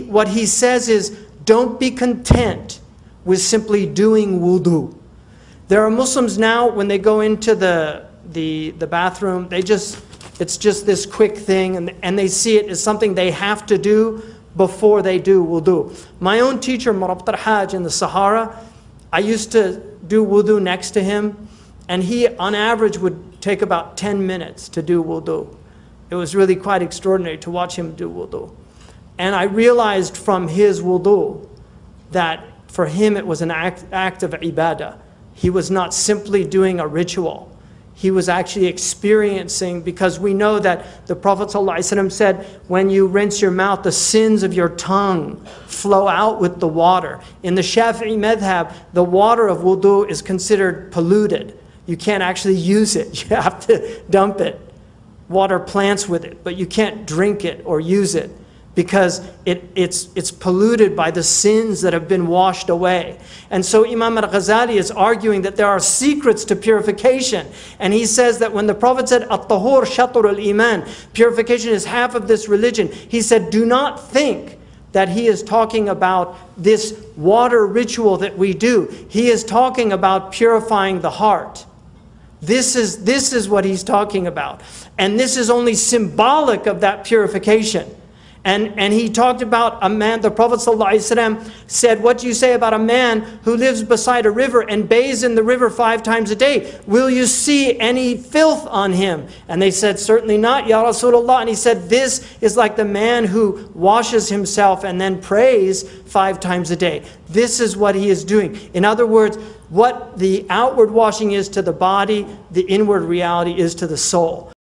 what he says is, don't be content with simply doing wudu. There are Muslims now, when they go into the bathroom, it's just this quick thing, and they see it as something they have to do before they do wudu. My own teacher, Murabit al-Hajj in the Sahara, I used to do wudu next to him, and he, on average, would take about 10 minutes to do wudu. It was really quite extraordinary to watch him do wudu. And I realized from his wudu that for him it was an act of ibadah. He was not simply doing a ritual. He was actually experiencing, because we know that the Prophet ﷺ said, when you rinse your mouth, the sins of your tongue flow out with the water. In the Shafi'i madhab, the water of wudu is considered polluted. You can't actually use it. You have to dump it. Water plants with it, but you can't drink it or use it, because it's polluted by the sins that have been washed away. And so Imam al-Ghazali is arguing that there are secrets to purification. And he says that when the Prophet said, At-tahur shatur al-iman, purification is half of this religion, he said, do not think that he is talking about this water ritual that we do. He is talking about purifying the heart. This is what he's talking about. And this is only symbolic of that purification. And he talked about a man, the Prophet ﷺ said, what do you say about a man who lives beside a river and bathes in the river 5 times a day? Will you see any filth on him? And they said, certainly not, Ya Rasulullah. And he said, this is like the man who washes himself and then prays 5 times a day. This is what he is doing. In other words, what the outward washing is to the body, the inward reality is to the soul.